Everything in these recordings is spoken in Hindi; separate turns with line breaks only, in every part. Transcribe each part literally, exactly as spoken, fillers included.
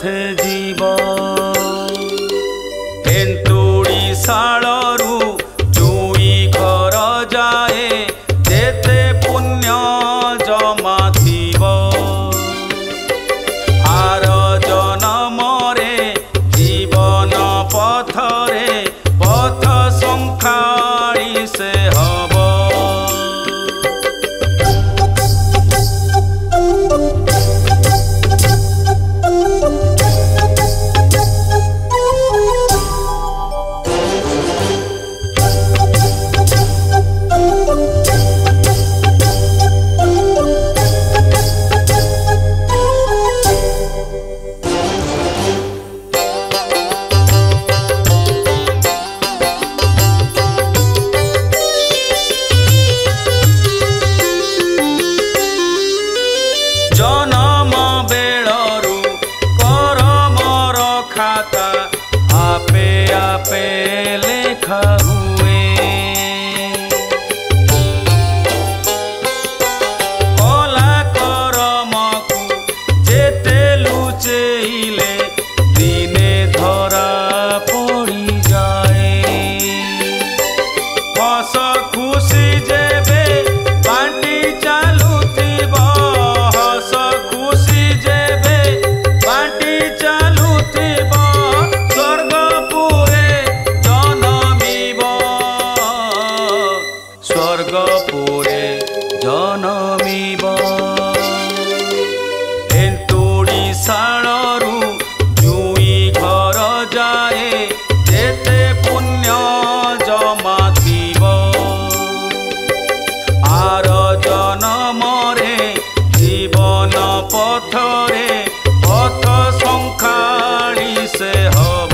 पथे जीव एंतुड़ी शालरू जुई घर जाए जेते पुण्य जमा थिब आर जनमरे जीवन पथरे पथ संखाड़ी से हब जनम बेलरू करमर खाता आपे आपे लेखा हुए कला करमकु जेते लुचेइले दिने धरा पड़ी जाए हस खुशी जेबे बांटी चालुथिब हस खुशी जेबे बांटी चालुथिब स्वर्गपुरे जनमिब स्वर्गपुरे जनमिब एंतुड़ी शालरू जुई घर जाए जेते पुण्य जमा थिब आर जनमरे जीवन पथरे पथ संखाड़ी से हब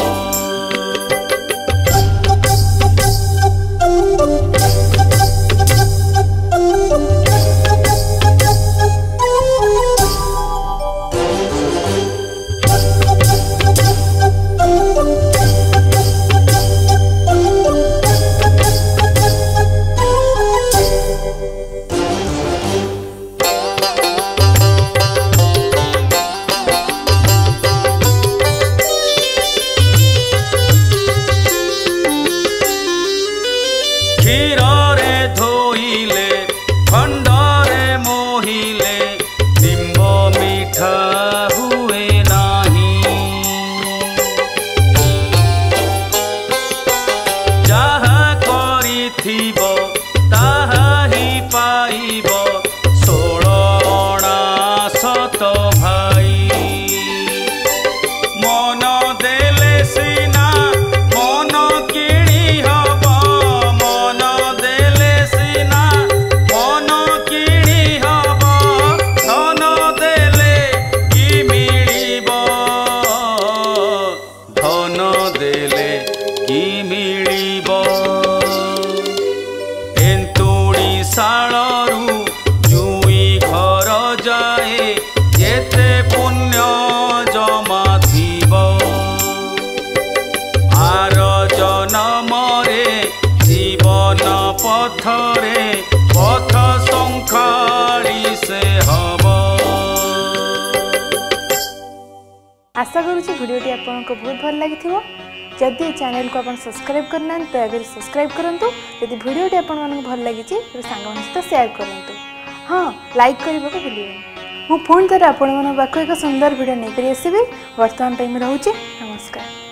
क्षीरे धोइले खंडरे मोहिले निम्ब मीठा हुए नाही जहा करिथिब ताहा ही पाइब षोलणा सत भाई मन देले सिना मन किणी हब मन देले सिना मन किणी हब धन देले कि मिलिब धन देले कि मिलिब एंतुड़ी शालरू जुई घर जाए जेते पुण्य जमा थिब आर जनमरे जीवन पथरे पथ संखाड़ी से हब।
आशा करुँची भिडियोटी आपको बहुत भल लगी जदि चैनल को आप सब्सक्राइब करना तो अगर सब्सक्राइब करूँ जदि भिडियोटी आपको भल लगी सांग सहित सेयार करूँ हाँ लाइक करने को भूलिए। मु पुणी थे आपण पाक एक सुंदर भिडियो नहीं आसबि। वर्तमान टाइम रोचे नमस्कार।